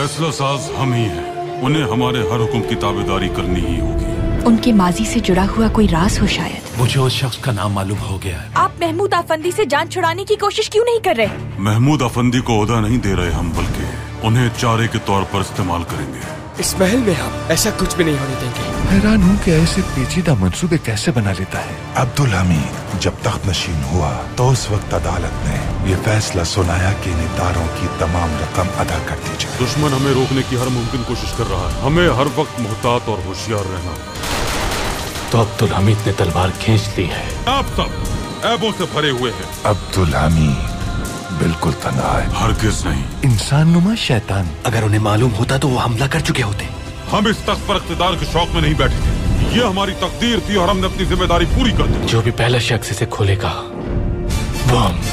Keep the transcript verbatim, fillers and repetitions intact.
फैसला साज हम ही हैं। उन्हें हमारे हर हुक्म की ताबेदारी करनी ही होगी। उनके माजी से जुड़ा हुआ कोई राज हो शायद। मुझे उस शख्स का नाम मालूम हो गया है। आप महमूद अफंदी से जान छुड़ाने की कोशिश क्यों नहीं कर रहे? महमूद अफंदी को ओहदा नहीं दे रहे हम, बल्कि उन्हें चारे के तौर पर इस्तेमाल करेंगे। इस महल में हम ऐसा कुछ भी नहीं होने देंगे। हैरान हूँ कि ऐसे पेचीदा मंसूबे कैसे बना लेता है। अब्दुल हमीद जब तख्त नशीन हुआ तो उस वक्त अदालत ने ये फैसला सुनाया कि इन इदारों की तमाम रकम अदा कर दी जाए। दुश्मन हमें रोकने की हर मुमकिन कोशिश कर रहा है। हमें हर वक्त मुहतात और होशियार रहना। तो अब्दुल हमीद ने तलवार खींच ली है। आप सब ऐबों से भरे हुए हैं। अब्दुल हमीद बिल्कुल तन्हा है। हरगिज नहीं। इंसान नुमा शैतान। अगर उन्हें मालूम होता तो वो हमला कर चुके होते। हम इस तख्त पर इख्तिदार के शौक में नहीं बैठे थे। ये हमारी तकदीर थी और हमने अपनी जिम्मेदारी पूरी कर दी। जो भी पहला शख्स इसे खोलेगा वो हम